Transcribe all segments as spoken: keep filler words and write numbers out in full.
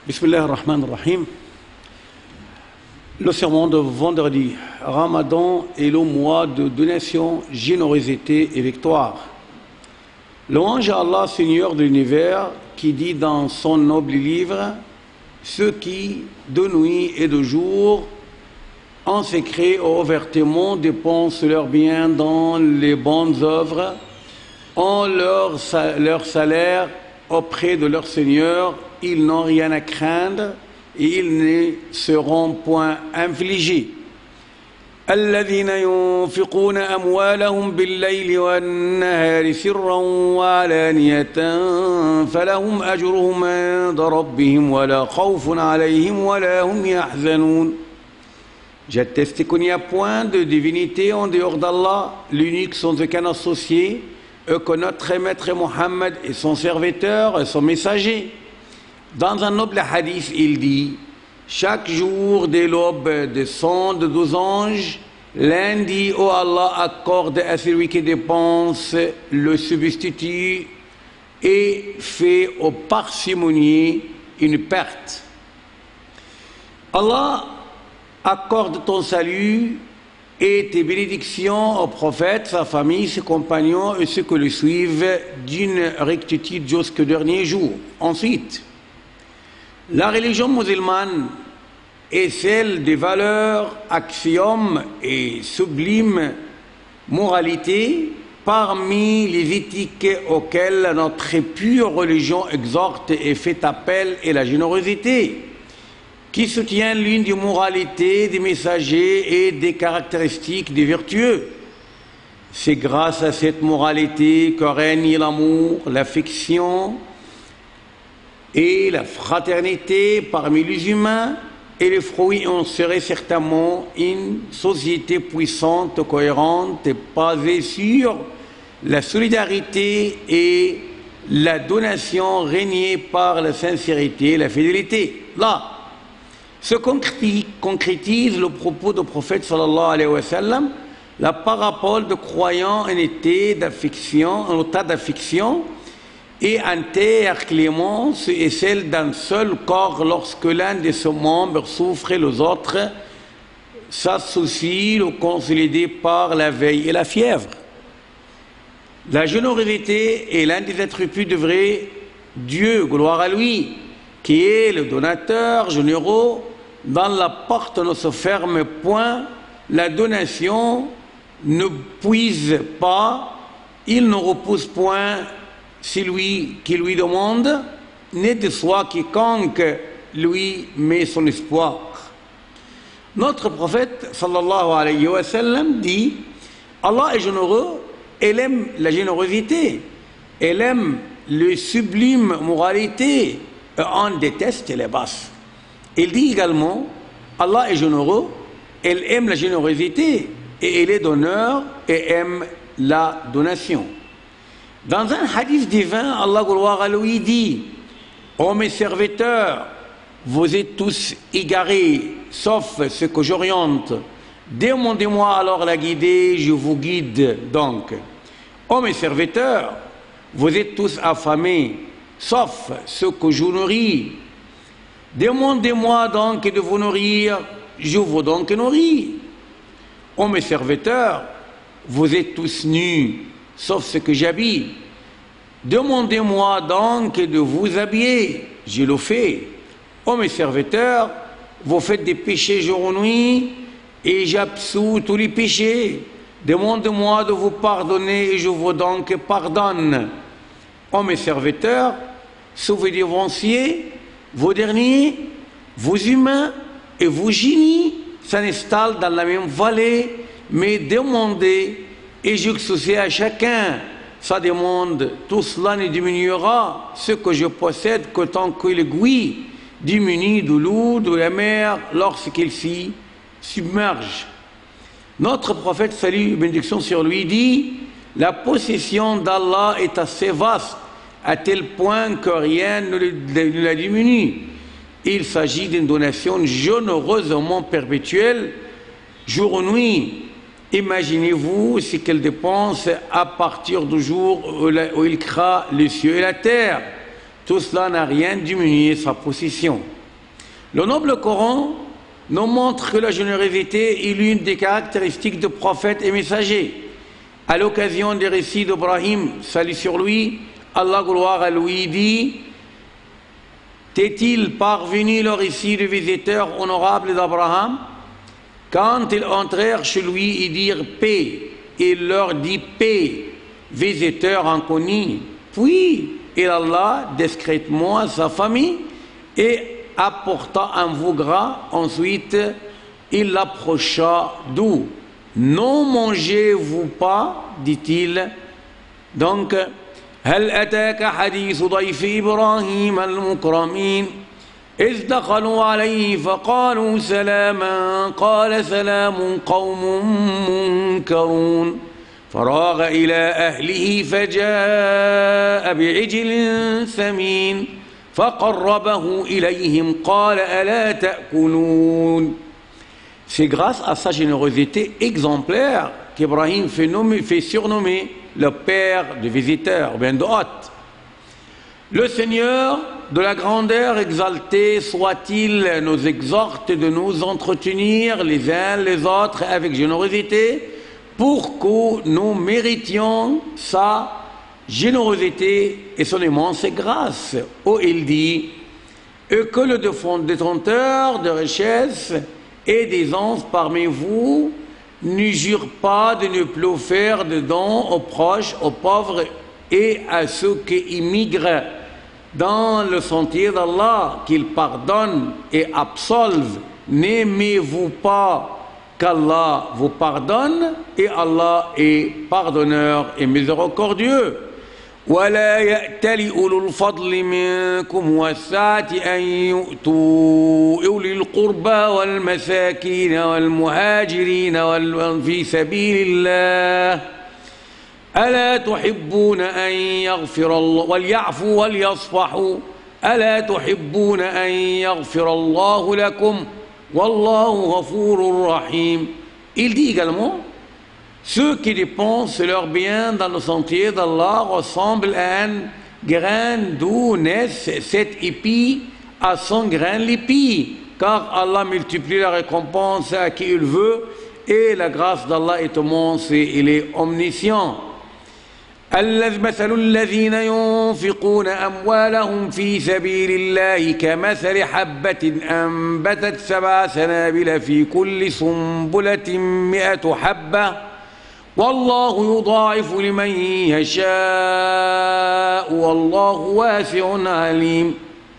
Bismillah ar-Rahman ar-Rahim. Le sermon de vendredi, Ramadan est le mois de donation, générosité et victoire. Louange à Allah, Seigneur de l'univers, qui dit dans son noble livre: ceux qui, de nuit et de jour, en secret ou ouvertement, dépensent leurs biens dans les bonnes œuvres, ont leur, leur salaire auprès de leur Seigneur, ils n'ont rien à craindre et ils ne seront point infligés. الذين ينفقون أموالهم بالليل والنهار سرا وعلانية فلهم أجرهم عند ربهم ولا خوف عليهم ولا هم يحزنون. J'atteste qu'il n'y a point de divinité en dehors d'Allah, l'unique sans aucun associé, et que notre maître Mohammed est son serviteur et son messager. Dans un noble hadith, il dit: chaque jour dès l'aube descendent douze anges. L'un dit: oh Allah, accorde à celui qui dépense le substitut et fait au parcimonier une perte. Allah accorde ton salut et tes bénédictions au prophète, sa famille, ses compagnons et ceux qui le suivent d'une rectitude jusqu'au dernier jour. Ensuite, la religion musulmane est celle des valeurs, axiomes et sublimes moralités, parmi les éthiques auxquelles notre pure religion exhorte et fait appel est la générosité, qui soutient l'une des moralités des messagers et des caractéristiques des vertueux. C'est grâce à cette moralité que règne l'amour, l'affection et la fraternité parmi les humains, et le fruit en serait certainement une société puissante, cohérente et basée sur la solidarité et la donation régnée par la sincérité et la fidélité. Là se concrétise le propos du prophète sallallahu alayhi wa sallam, la parabole de croyants en état d'affection, en état d'affection, et un terre clémence est celle d'un seul corps lorsque l'un de ses membres souffre et les autres s'associent, le consolidé par la veille et la fièvre. La générosité est l'un des attributs de vrai Dieu, gloire à lui, qui est le donateur généreux. Dans la porte ne se ferme point, la donation ne puise pas, il ne repousse point celui qui lui demande, ne déçoit quiconque lui met son espoir. Notre prophète sallallahu alayhi wa sallam dit: Allah est généreux, elle aime la générosité, elle aime le sublime moralité, et on déteste les basses. Il dit également: Allah est généreux, elle aime la générosité, et elle est donneur et aime la donation. Dans un hadith divin, Allah gloire à lui dit: ô mes serviteurs, vous êtes tous égarés, sauf ce que j'oriente. Demandez-moi alors la guider, je vous guide donc. Ô mes serviteurs, vous êtes tous affamés, sauf ceux que je nourris. Demandez-moi donc de vous nourrir, je vous donc nourris. Ô mes serviteurs, vous êtes tous nus, sauf ce que j'habille. Demandez-moi donc de vous habiller, je le fais. Ô mes serviteurs, vous faites des péchés jour et nuit, et j'absous tous les péchés. Demandez-moi de vous pardonner, et je vous donc pardonne. Ô mes serviteurs, sous vos dévanciers, vos derniers, vos humains et vos génies s'installent dans la même vallée, mais demandez et j'exaucerai à chacun sa demande. Tout cela ne diminuera ce que je possède que tant que l'aiguille diminue de l'eau de la mer lorsqu'il s'y submerge. Notre prophète, salut et bénédiction sur lui, dit: la possession d'Allah est assez vaste, à tel point que rien ne la diminue. Il s'agit d'une donation généreusement perpétuelle, jour et nuit. Imaginez-vous ce qu'elle dépense à partir du jour où il créa les cieux et la terre. Tout cela n'a rien diminué sa possession. Le noble Coran nous montre que la générosité est l'une des caractéristiques de prophètes et messagers. À l'occasion des récits d'Ibrahim, salut sur lui, Allah gloire à lui dit: t'est-il parvenu le récit du visiteur honorable d'Abraham? Quand ils entrèrent chez lui, ils dirent paix. Il leur dit paix, visiteur inconnu. Puis il alla discrètement à sa famille et apporta un veau gras. Ensuite, il l'approcha d'où? Non mangez-vous pas, dit-il. Donc, هل أتاك حديث ضيف إبراهيم المكرمين إذ دخلوا عليه فقالوا سلاما قال سلام قوم منكرون فراغ إلى أهله فجاء بعجل سمين فقربه إليهم قال ألا تأكلون. C'est grâce à sa générosité exemplaire qu'Ibrahim fait, nommer, fait surnommer le père des visiteurs, ou bien de hôtes. Le Seigneur de la grandeur exaltée soit-il nous exhorte de nous entretenir les uns les autres avec générosité pour que nous méritions sa générosité et son immense grâce. Où il dit: et que le détenteur de richesses et des anges parmi vous ne jure pas de ne plus faire de dons aux proches, aux pauvres et à ceux qui immigrent dans le sentier d'Allah, qu'il pardonne et absolve. N'aimez-vous pas qu'Allah vous pardonne, et Allah est pardonneur et miséricordieux. ولا يأتل أولو الفضل منكم والسعة أن يؤتوا أولي القربى والمساكين والمهاجرين في سبيل الله ألا تحبون أن يغفر الله وليعفوا وليصفحوا ألا تحبون أن يغفر الله لكم والله غفور رحيم. Il dit également: ceux qui dépensent leurs biens dans le sentier d'Allah ressemblent à un grain d'où naissent sept épis à cent grains l'épis, car Allah multiplie la récompense à qui il veut et la grâce d'Allah est immense et il est omniscient. مثل الذين ينفقون أموالهم في سبيل الله كمثل حبة أنبتت سبع سنابل في كل سنبلة مئة حبة والله يضاعف لمن يشاء والله واسع عليم.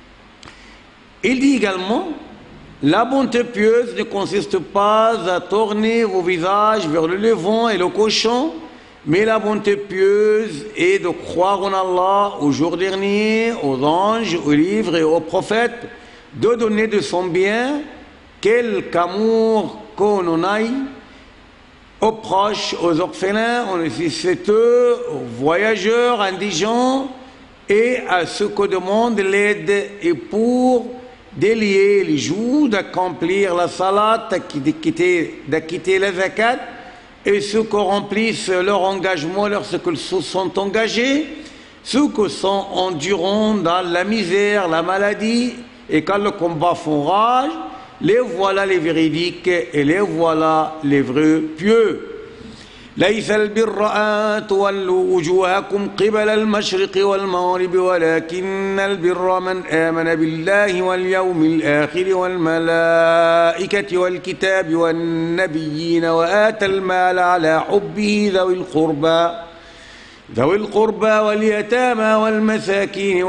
Il dit également: la bonté pieuse ne consiste pas à tourner vos visages vers le levant et le couchant, mais la bonté pieuse est de croire en Allah, au jour dernier, aux anges, aux livres et aux prophètes, de donner de son bien, quelque amour qu'on en aille, aux proches, aux orphelins, aux nécessiteux, aux voyageurs, indigents et à ceux qui demandent l'aide, et pour délier les jours d'accomplir la salat, d'acquitter la zakat, et ceux qui remplissent leur engagement lorsqu'ils se sont engagés, ceux qui sont endurants dans la misère, la maladie, et quand le combat font rage, les voilà les véridiques et les voilà les vrais pieux. ليس البر أن تولوا وجوهكم قبل المشرق والمغرب ولكن البر من آمن بالله واليوم الآخر والملائكة والكتاب والنبيين وآتى المال على حبه ذوي القربى ذوي القربى واليتامى والمساكين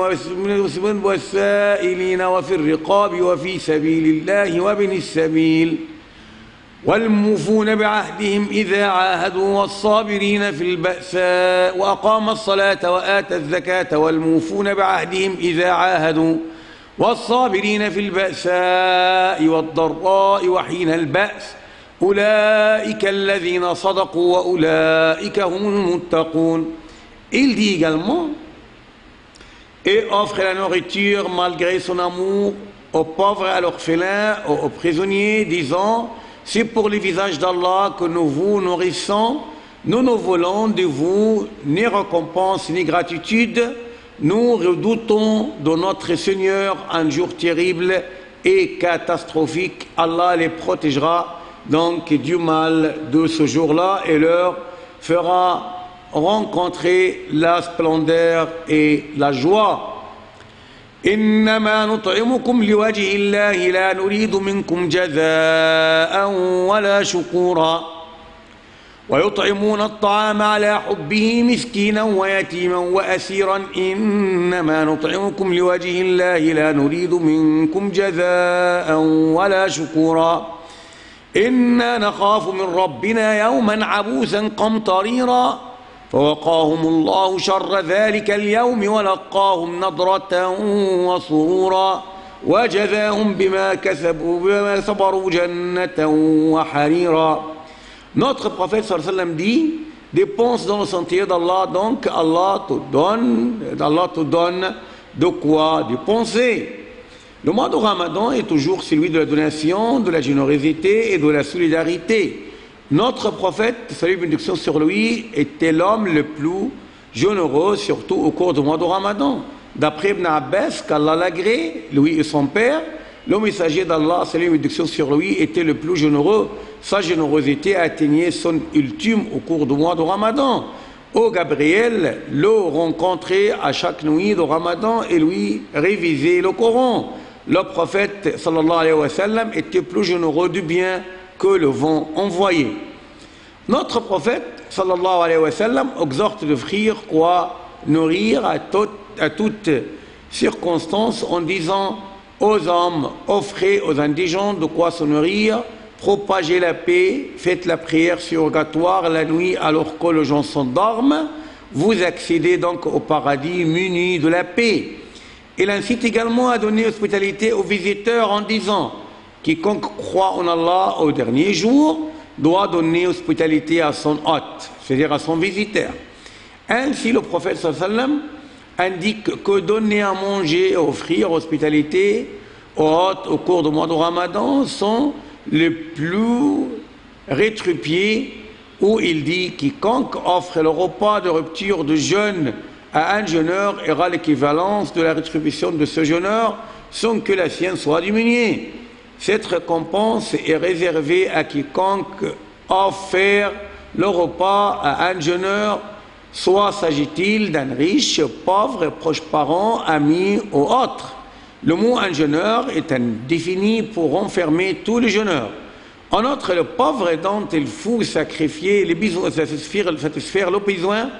والسائلين وفي الرقاب وفي سبيل الله وابن السبيل والموفون بعهدهم إذا عاهدوا والصابرين في البأساء وأقام الصلاة وآتى الزكاة والموفون بعهدهم إذا عاهدوا والصابرين في البأساء والضراء وحين البأس أولئك الذين صدقوا وأولئك هم المتقون. Il dit également: et offre la nourriture malgré son amour aux pauvres, à l'orphelin, aux, aux prisonniers, disant: c'est pour le visage d'Allah que nous vous nourrissons, nous ne voulons de vous ni récompense ni gratitude, nous redoutons de notre Seigneur un jour terrible et catastrophique. Allah les protégera donc du mal de ce jour-là et leur fera rencontrer la splendeur et la joie. إنما نطعمكم لوجه الله لا نريد منكم جزاء ولا شكورا ويطعمون الطعام على حبه مسكينا ويتيما وأسيرا إنما نطعمكم لوجه الله لا نريد منكم جزاء ولا شكورا إنا نخاف من ربنا يوما عبوسا قمطريرا فوقاهم الله شر ذلك اليوم ولقاهم نضرة وسرورا وجزاهم بما كسبوا بما صبروا جنة وحريرا. Notre prophète sallallahu alayhi wa sallam dit, dépense dans le sentier d'Allah, donc Allah te donne, Allah te donne de quoi dépenser. Le mois de Ramadan est toujours celui de la donation, de la générosité et de la solidarité. Notre prophète, salut et bénédiction sur lui, était l'homme le plus généreux, surtout au cours du mois de Ramadan. D'après Ibn Abbas, qu'Allah l'agrée, lui et son père, le messager d'Allah, salut et bénédiction sur lui, était le plus généreux. Sa générosité atteignait son ultime au cours du mois de Ramadan. Ô Gabriel, le rencontrait à chaque nuit de Ramadan et lui révisait le Coran. Le prophète, sallallahu alayhi wa sallam, était plus généreux du bien que le vent envoyé. Notre prophète, sallallahu alayhi wa sallam, exhorte d'offrir quoi nourrir à, tout, à toutes circonstances en disant aux hommes, offrez aux indigents de quoi se nourrir, propagez la paix, faites la prière surrogatoire la nuit alors que les gens s'endorment, vous accédez donc au paradis munis de la paix. Il incite également à donner hospitalité aux visiteurs en disant quiconque croit en Allah au dernier jour doit donner hospitalité à son hôte, c'est-à-dire à son visiteur. Ainsi, le prophète sallallahu alayhi wa sallam indique que donner à manger et offrir hospitalité aux hôtes au cours du mois de Ramadan sont les plus rétribués, où il dit quiconque offre le repas de rupture de jeûne à un jeûneur aura l'équivalence de la rétribution de ce jeûneur sans que la sienne soit diminuée. Cette récompense est réservée à quiconque offre le repas à un jeûneur, soit s'agit-il d'un riche, pauvre, proche parent, ami ou autre. Le mot un jeûneur est défini pour enfermer tous les jeûneurs. En outre, le pauvre dont il faut sacrifier les besoins, satisfaire, satisfaire le besoin,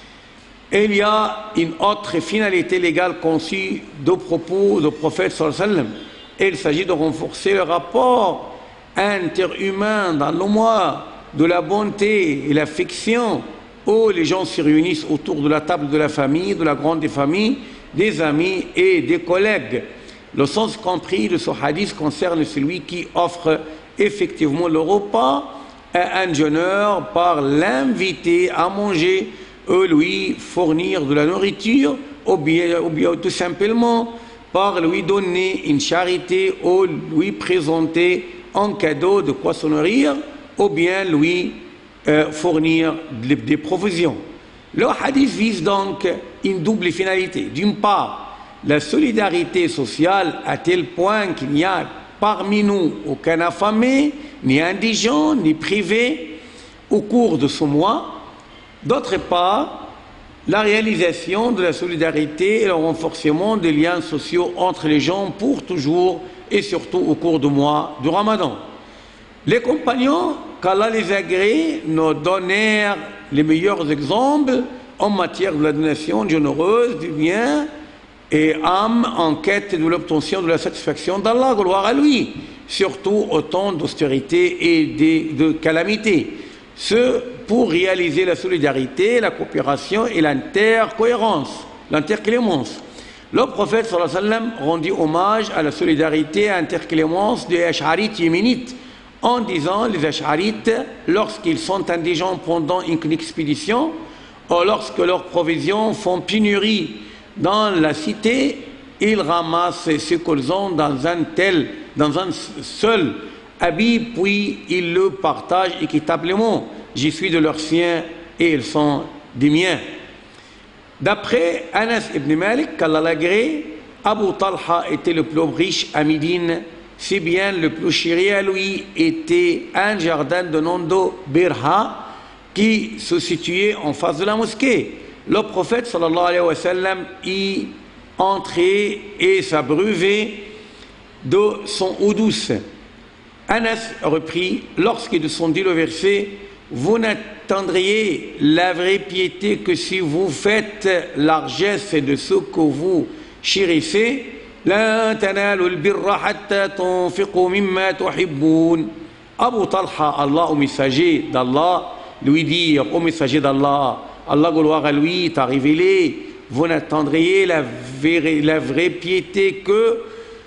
il y a une autre finalité légale conçue de propos du prophète sallallahu alayhi wa sallam. Il s'agit de renforcer le rapport interhumain dans le mois de la bonté et l'affection où les gens se réunissent autour de la table de la famille, de la grande famille, des amis et des collègues. Le sens compris de ce hadith concerne celui qui offre effectivement le repas à un jeûneur par l'inviter à manger ou lui fournir de la nourriture ou bien, ou bien tout simplement par lui donner une charité ou lui présenter un cadeau de quoi se nourrir ou bien lui euh, fournir des, des provisions. Le hadith vise donc une double finalité. D'une part, la solidarité sociale à tel point qu'il n'y a parmi nous aucun affamé, ni indigent, ni privé au cours de ce mois. D'autre part, la réalisation de la solidarité et le renforcement des liens sociaux entre les gens pour toujours et surtout au cours du mois du Ramadan. Les compagnons, qu'Allah les agrée, nous donnèrent les meilleurs exemples en matière de la donation généreuse du bien et âme en quête de l'obtention de la satisfaction d'Allah, gloire à lui, surtout au temps d'austérité et de, de calamité. Ce pour réaliser la solidarité, la coopération et l'intercohérence, l'interclémence. Le prophète sallallahu alayhi wa sallam rendit hommage à la solidarité et à l'interclémence des Ash'arites yéménites en disant les Ash'arites, lorsqu'ils sont indigents pendant une expédition ou lorsque leurs provisions font pénurie dans la cité, ils ramassent ce qu'ils ont dans un tel, dans un seul habit, puis ils le partagent équitablement. J'y suis de leurs siens et ils sont des miens. D'après Anas ibn Malik, qu'Allah l'agrée, Abu Talha était le plus riche à Médine si bien le plus chéri à lui était un jardin de nom de Birha qui se situait en face de la mosquée. Le prophète sallallahu alayhi wa sallam y entrait et s'abreuvait de son eau douce. Anas reprit, lorsqu'il descendit le verset, vous n'atteindriez la vraie piété que si vous faites largesse de ce que vous chérissez. La tanalu al-birra hatta tunfiqu mimma tuhibbun. Abu Talha, Allah au messager d'Allah, lui dit au messager d'Allah, Allah gloire à lui t'a révélé, vous n'attendriez la, la vraie piété que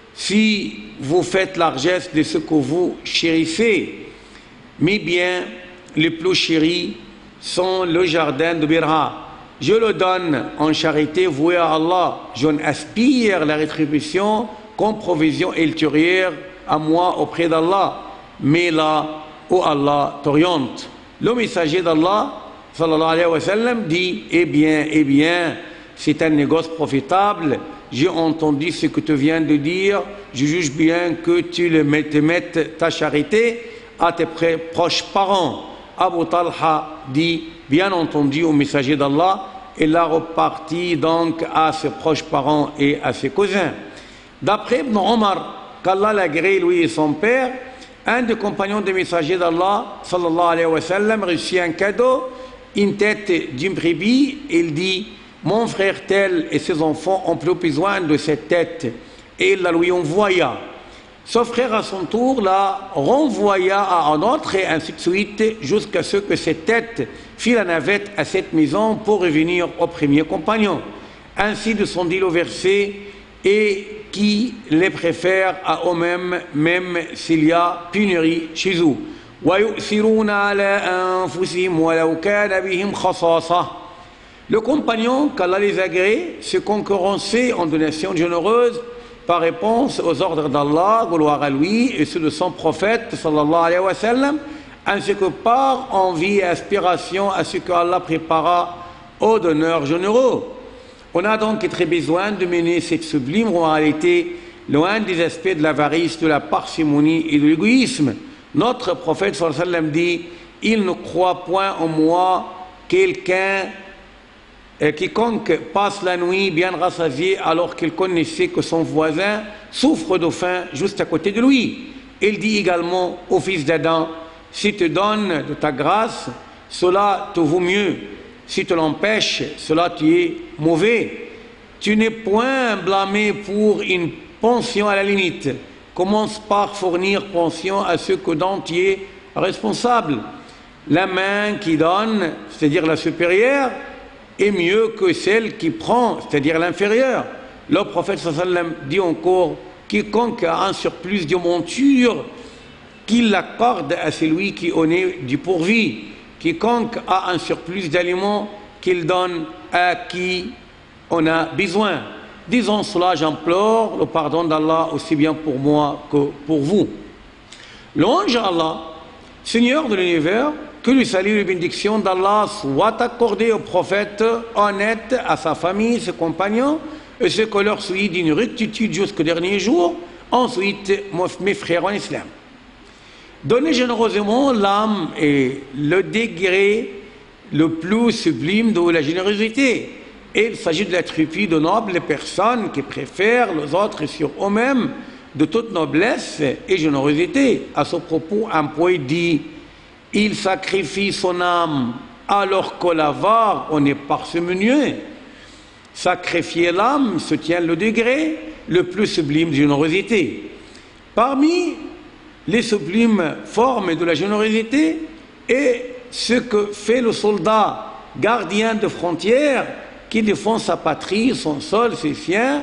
si vous faites largesse de ce que vous chérissez. Mais bien, les plus chéris sont le jardin de Birha. Je le donne en charité vouée à Allah. Je n'aspire la rétribution comme provision ultérieure à moi auprès d'Allah. Mais là où Allah t'oriente. Le messager d'Allah, sallallahu alayhi wa sallam, dit, eh bien, eh bien, c'est un négoce profitable. J'ai entendu ce que tu viens de dire. Je juge bien que tu le mettes, mettes ta charité à tes proches parents. Abu Talha dit, bien entendu, au messager d'Allah, il a reparti donc à ses proches parents et à ses cousins. D'après Ibn Omar, qu'Allah l'agrée, lui et son père, un des compagnons du messager d'Allah, sallallahu alayhi wa sallam, reçut un cadeau, une tête d'une brebis. Il dit, mon frère tel et ses enfants ont plus besoin de cette tête. Et il la lui envoya. Son frère, à son tour, la renvoya à un autre, et ainsi de suite, jusqu'à ce que cette tête fit la navette à cette maison pour revenir au premier compagnon. Ainsi descendit le verset, et qui les préfère à eux-mêmes, même s'il y a pénurie chez eux. Le compagnon, qu'Allah les agrée, se concurrençait en donations généreuses par réponse aux ordres d'Allah, gloire à lui, et ceux de son prophète, sallallahu alayhi wa sallam, ainsi que par envie et aspiration à ce qu'Allah prépara aux donneurs généreux. On a donc très besoin de mener cette sublime moralité loin des aspects de l'avarice, de la parcimonie et de l'égoïsme. Notre prophète sallallahu alayhi wa sallam dit, il ne croit point en moi quelqu'un Et quiconque passe la nuit bien rassasié alors qu'il connaissait que son voisin souffre de faim juste à côté de lui. Il dit également au fils d'Adam, si tu donnes de ta grâce, cela te vaut mieux. Si tu l'empêches, cela tu es mauvais. Tu n'es point blâmé pour une pension à la limite. Commence par fournir pension à ceux que dont tu es responsable. La main qui donne, c'est-à-dire la supérieure, est mieux que celle qui prend, c'est-à-dire l'inférieure. Le prophète sallallahu alayhi wa sallam dit encore, quiconque a un surplus de monture, qu'il l'accorde à celui qui en est du pourvu. Quiconque a un surplus d'aliments, qu'il donne à qui on a besoin. Disons cela, j'implore le pardon d'Allah aussi bien pour moi que pour vous. Louange à Allah, Seigneur de l'univers, que le salut et la bénédiction d'Allah soient accordés au prophète honnête, à sa famille, ses compagnons, et ce que leur suit d'une rectitude jusqu'au dernier jour. Ensuite, mes frères en islam. Donnez généreusement l'âme et le degré le plus sublime de la générosité. Et il s'agit de l'attribut de nobles personnes qui préfèrent les autres sur eux-mêmes de toute noblesse et générosité. À ce propos, un poète dit, il sacrifie son âme alors que l'avare en est parcimonieux. Sacrifier l'âme se tient le degré le plus sublime de générosité. Parmi les sublimes formes de la générosité est ce que fait le soldat gardien de frontières qui défend sa patrie, son sol, ses siens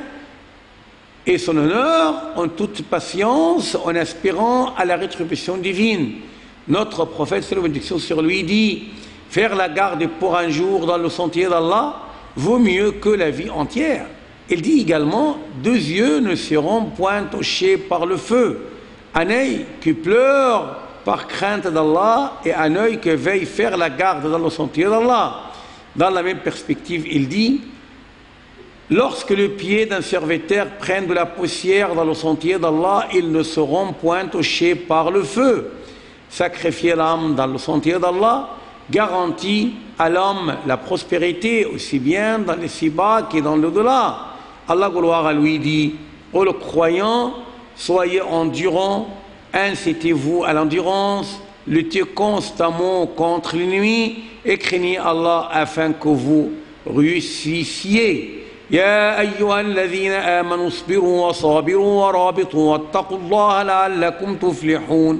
et son honneur en toute patience, en aspirant à la rétribution divine. Notre prophète, c'est la bénédiction sur lui, dit « Faire la garde pour un jour dans le sentier d'Allah vaut mieux que la vie entière. » Il dit également « Deux yeux ne seront point touchés par le feu. Un œil qui pleure par crainte d'Allah et un œil qui veille faire la garde dans le sentier d'Allah. » Dans la même perspective, il dit Lorsque le pied d'un serviteur prenne de la poussière dans le sentier d'Allah, ils ne seront point touchés par le feu. Sacrifier l'âme dans le sentier d'Allah garantit à l'homme la prospérité, aussi bien dans les ci-bas que dans l'au-delà. Allah, gloire à lui, dit: ô le croyant, soyez endurants, incitez-vous à l'endurance, luttez constamment contre l'ennemi et craignez Allah afin que vous réussissiez. يا أيها الذين آمنوا اصبروا وصابروا ورابطوا واتقوا الله لعلكم تفلحون.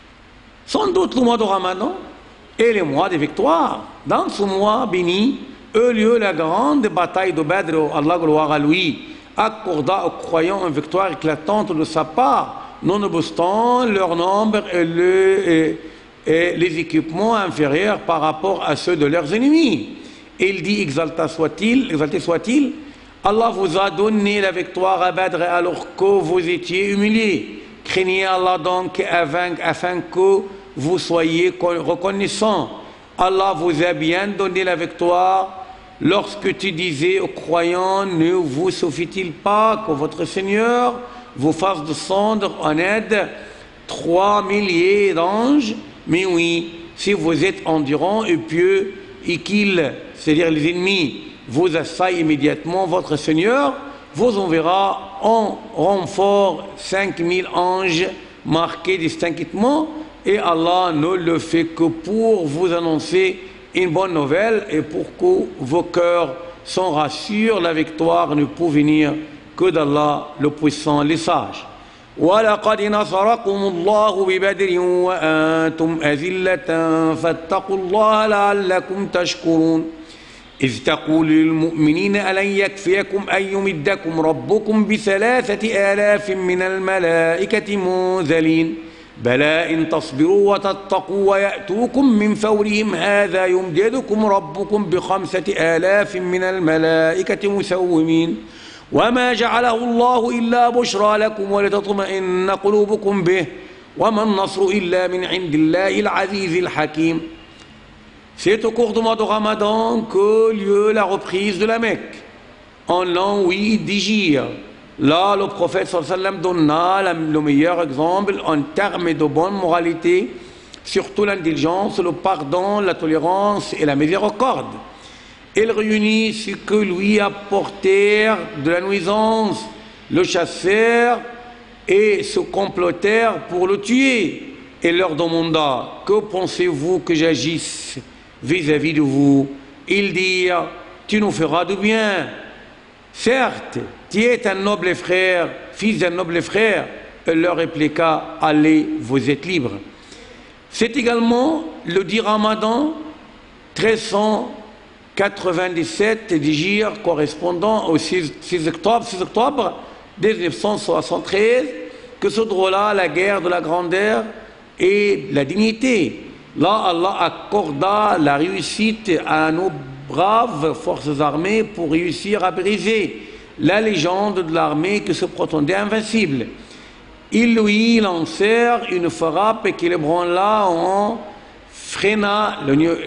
Sans doute le mois de Ramadan et les mois de victoire. Dans ce mois béni eut lieu la grande bataille de Badr. Allah, gloire à lui, accorda aux croyants une victoire éclatante de sa part, nonobstant leur nombre et, le, et, et les équipements inférieurs par rapport à ceux de leurs ennemis. Il dit: exalté soit-il, exalté soit-il, Allah vous a donné la victoire à Badr alors que vous étiez humiliés. Craignez Allah donc afin, afin que vous soyez reconnaissants. Allah vous a bien donné la victoire lorsque tu disais aux croyants: ne vous suffit-il pas que votre Seigneur vous fasse descendre en aide trois milliers d'anges? Mais oui, si vous êtes endurants et pieux et qu'ils, c'est-à-dire les ennemis, vous assaillent immédiatement, votre Seigneur vous enverra en renfort cinq mille anges marqués distinctement, et Allah ne le fait que pour vous annoncer une bonne nouvelle et pour que vos cœurs s'en rassurent. La victoire ne peut venir que d'Allah le puissant, les sages. وَلَقَدْ نَصَرَكُمُ اللَّهُ بِبَدْرٍ وَأَنْتُمْ أَذِلَّةً فَاتَّقُوا اللَّهَ لَعَلَّكُمْ تَشْكُرُونَ إذ تقول للمؤمنين ألن يكفيكم أن يمدكم ربكم بثلاثة آلاف من الملائكة منزلين بلى إن تصبروا وتتقوا ويأتوكم من فورهم هذا يمددكم ربكم بخمسة آلاف من الملائكة مسومين وما جعله الله إلا بشرى لكم ولتطمئن قلوبكم به وما النصر إلا من عند الله العزيز الحكيم. C'est au cours du mois de Ramadan que lieu la reprise de la Mecque, en l'an huit d'Hégire. Là, le prophète sallallahu alayhi wa sallam donna le meilleur exemple en termes de bonne moralité, surtout l'indulgence, le pardon, la tolérance et la miséricorde. Il réunit ce que lui apportèrent de la nuisance, le chassèrent et se complotèrent pour le tuer. Et leur demanda: que pensez-vous que j'agisse vis-à-vis de vous? Ils dirent: tu nous feras du bien. Certes, tu es un noble frère, fils d'un noble frère. Elle leur répliqua: allez, vous êtes libres. C'est également le dit Ramadan treize cent quatre-vingt-dix-sept d'Hégire, correspondant au six octobre mille neuf cent soixante-treize, que se déroula la guerre de la grandeur et la dignité. Là, Allah accorda la réussite à nos braves forces armées pour réussir à briser la légende de l'armée qui se prétendait invincible. Ils lui lancèrent une frappe qui l'ébranla en freina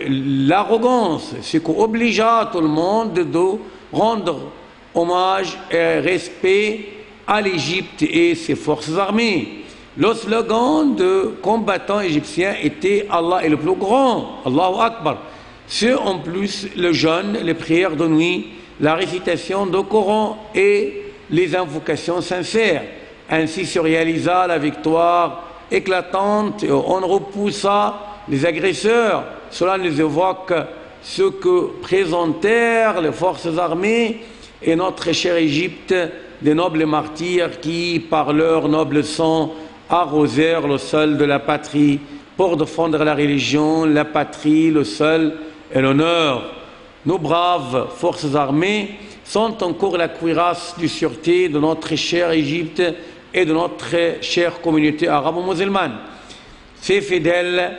l'arrogance, ce qui obligea tout le monde de rendre hommage et respect à l'Égypte et ses forces armées. Le slogan de combattants égyptiens était: Allah est le plus grand, Allahu Akbar. Ce en plus le jeûne, les prières de nuit, la récitation du Coran et les invocations sincères. Ainsi se réalisa la victoire éclatante et on repoussa les agresseurs. Cela nous évoque ce que présentèrent les forces armées et notre chère Égypte, des nobles martyrs qui, par leur noble sang, arrosèrent le sol de la patrie pour défendre la religion, la patrie, le sol et l'honneur. Nos braves forces armées sont encore la cuirasse de sûreté de notre chère Égypte et de notre chère communauté arabo-musulmane. Ces fidèles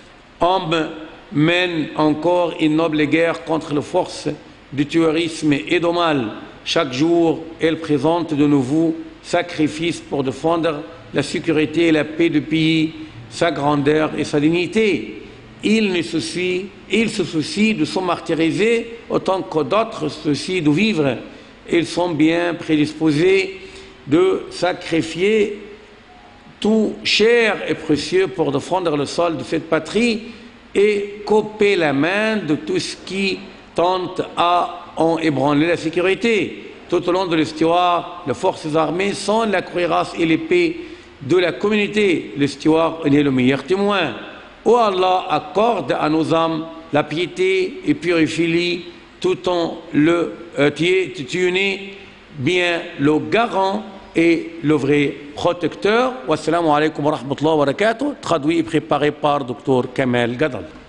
hommes mènent encore une noble guerre contre les forces du terrorisme et du mal. Chaque jour, elles présentent de nouveaux sacrifices pour défendre la sécurité et la paix du pays, sa grandeur et sa dignité. Il, ne se, soucie, il se soucie de se martyriser autant que d'autres se soucient de vivre. ils sont bien prédisposés de sacrifier tout cher et précieux pour défendre le sol de cette patrie et couper la main de tout ce qui tente à en ébranler la sécurité. Tout au long de l'histoire, les forces armées sont la cuirasse et l'épée de la communauté. L'histoire en est le meilleur témoin. Oh Allah, accorde à nos âmes la piété et purifie-les tout en le euh, tenant bien le garant et le vrai protecteur. Wassalamu alaikum wa rahmatullahi wa barakatuh. Traduit et préparé par docteur Kamel Gadal.